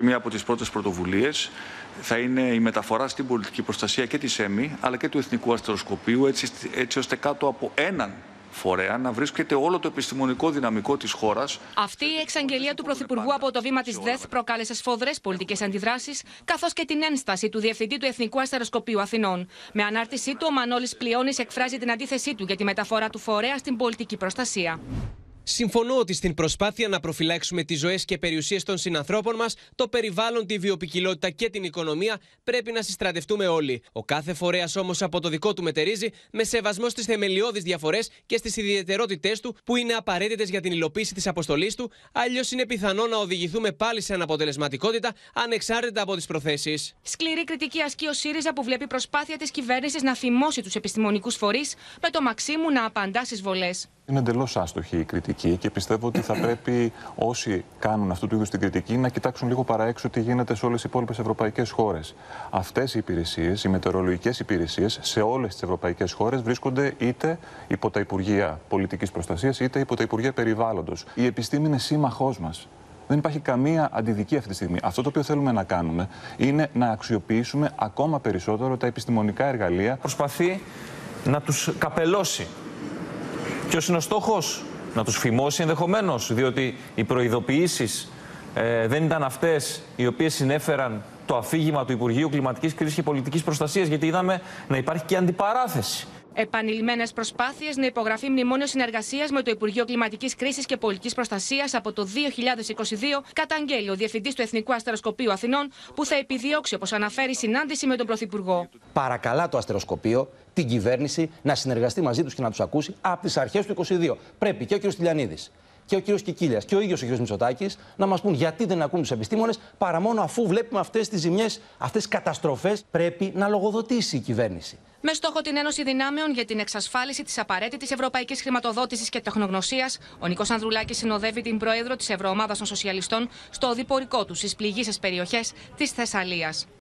Μία από τις πρώτες πρωτοβουλίες θα είναι η μεταφορά στην πολιτική προστασία και της ΕΜΗ αλλά και του Εθνικού Αστεροσκοπείου, έτσι ώστε κάτω από έναν φορέα να βρίσκεται όλο το επιστημονικό δυναμικό της χώρας. Αυτή η εξαγγελία του Πρωθυπουργού από το βήμα της ΔΕΘ προκάλεσε σφοδρές πολιτικές αντιδράσεις, καθώς και την ένσταση του Διευθυντή του Εθνικού Αστεροσκοπείου Αθηνών. Με ανάρτησή του, ο Μανώλης Πλειώνης εκφράζει την αντίθεσή του για τη μεταφορά του φορέα στην πολιτική προστασία. Συμφωνώ ότι στην προσπάθεια να προφυλάξουμε τις ζωές και περιουσίες των συνανθρώπων μας, το περιβάλλον, τη βιοποικιλότητα και την οικονομία πρέπει να συστρατευτούμε όλοι. Ο κάθε φορέας όμως από το δικό του μετερίζει, με σεβασμό στις θεμελιώδεις διαφορές και στις ιδιαιτερότητές του που είναι απαραίτητες για την υλοποίηση της αποστολής του, αλλιώς είναι πιθανό να οδηγηθούμε πάλι σε αναποτελεσματικότητα ανεξάρτητα από τις προθέσεις. Σκληρή κριτική ασκεί ο ΣΥΡΙΖΑ που βλέπει προσπάθεια της κυβέρνησης να θυμώσει τους επιστημονικούς φορείς, με το Μαξίμου να απαντά στις βολές. Είναι εντελώς άστοχη η κριτική και πιστεύω ότι θα πρέπει όσοι κάνουν αυτού του είδους την κριτική να κοιτάξουν λίγο παραέξω τι γίνεται σε όλες τις υπόλοιπες ευρωπαϊκές χώρες. Αυτές οι υπηρεσίες, οι μετεωρολογικές υπηρεσίες σε όλες τις ευρωπαϊκές χώρες βρίσκονται είτε υπό τα Υπουργεία Πολιτικής Προστασίας είτε υπό τα Υπουργεία Περιβάλλοντος. Η επιστήμη είναι σύμμαχός μας. Δεν υπάρχει καμία αντιδική αυτή τη στιγμή. Αυτό το οποίο θέλουμε να κάνουμε είναι να αξιοποιήσουμε ακόμα περισσότερο τα επιστημονικά εργαλεία. Προσπαθεί να τους καπελώσει. Ποιος είναι ο στόχος? Να τους φημώσει ενδεχομένως, διότι οι προειδοποιήσεις δεν ήταν αυτές οι οποίες συνέφεραν το αφήγημα του Υπουργείου Κλιματικής Κρίσης και Πολιτικής Προστασίας, γιατί είδαμε να υπάρχει και αντιπαράθεση. Επανειλημμένες προσπάθειες να υπογραφεί μνημόνιο συνεργασίας με το Υπουργείο Κλιματικής Κρίσης και Πολιτικής Προστασίας από το 2022 καταγγέλει ο Διευθυντής του Εθνικού Αστεροσκοπείου Αθηνών, που θα επιδιώξει, όπως αναφέρει, συνάντηση με τον Πρωθυπουργό. Παρακαλά το Αστεροσκοπείο την κυβέρνηση να συνεργαστεί μαζί τους και να τους ακούσει από τις αρχές του 2022. Πρέπει και ο κ. Τηλιανίδης και ο κ. Κικίλιας και ο ίδιος ο κ. Μητσοτάκης να μας πούν γιατί δεν ακούν τους επιστήμονες, παρά μόνο αφού βλέπουμε αυτές τις ζημιές, αυτές τις καταστροφές. Πρέπει να λογοδοτήσει η κυβέρνηση. Με στόχο την Ένωση Δυνάμεων για την εξασφάλιση της απαραίτητης ευρωπαϊκής χρηματοδότησης και τεχνογνωσίας, ο Νίκος Ανδρουλάκης συνοδεύει την πρόεδρο της Ευρωομάδας των Σοσιαλιστών στο οδηπορικό του στις πληγείσες περιοχές της Θεσσαλίας.